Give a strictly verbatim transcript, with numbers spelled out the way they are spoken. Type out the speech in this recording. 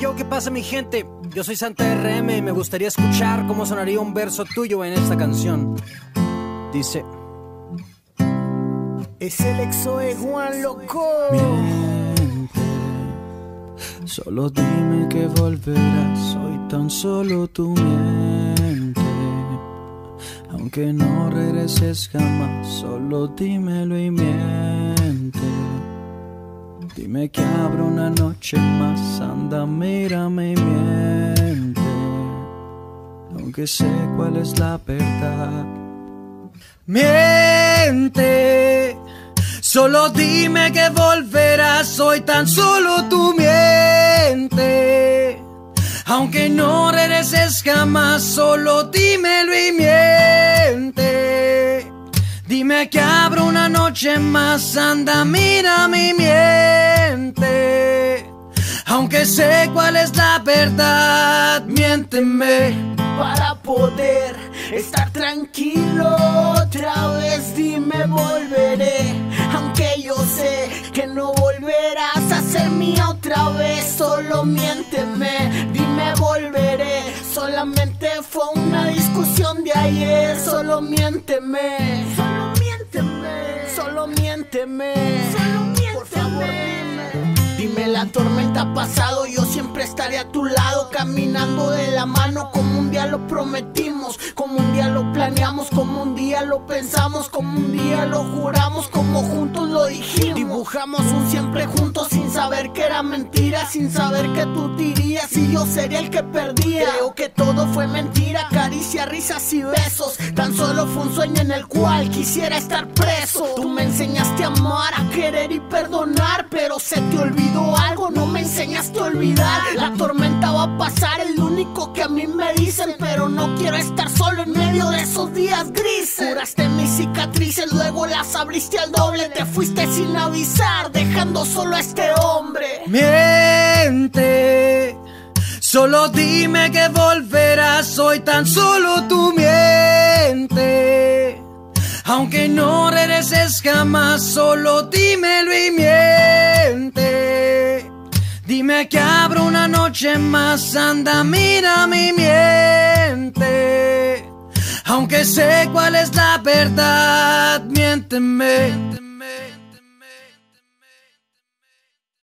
yo, ¿qué pasa mi gente? Yo soy Santa R M y me gustaría escuchar cómo sonaría un verso tuyo en esta canción. Dice: es el exo de Juan Loco. Miente, solo dime que volverás, soy tan solo tu miente. Aunque no regreses jamás, solo dímelo y miente. Dime que abro una noche más, anda, mírame y miente. Aunque sé cuál es la verdad. Miente, solo dime que volverás, soy tan solo tu miente. Aunque no regreses jamás, solo dímelo y miente. Dime que abro una noche más, anda, mírame y miente. Aunque sé cuál es la verdad, miénteme para poder estar tranquilo otra vez. Dime volveré, aunque yo sé que no volverás a ser mía otra vez. Solo miénteme, dime volveré. Solamente fue una discusión de ayer. Solo miénteme, solo miénteme, solo miénteme, solo miénteme. Por favor dime. Dime, la tormenta ha pasado, yo siempre estaré a tu lado, caminando de la mano como un día lo prometimos, como un día lo planeamos, como un día lo pensamos, como un día lo juramos, como juntos lo dijimos. Dibujamos un siempre juntos sin saber que era mentira, sin saber que tú te irías y yo sería el que perdía. Creo que todo fue mentira, caricia, risas y besos. Tan solo fue un sueño en el cual quisiera estar preso. Tú me enseñaste a amar, a querer y perdonar, pero se te olvidó algo, no me enseñaste a olvidar. La tormenta va a pasar, es lo único que a mí me dicen, pero no quiero estar solo en medio de esos días grises. Curaste mis cicatrices, luego las abriste al doble. Te fuiste sin avisar, dejando solo a este hombre. Miente, solo dime que volverás, soy tan solo tu miente. Aunque no regreses jamás, solo dímelo y miente. Dime que abro una noche más, anda, mírame y miente. Aunque sé cuál es la verdad, miénteme.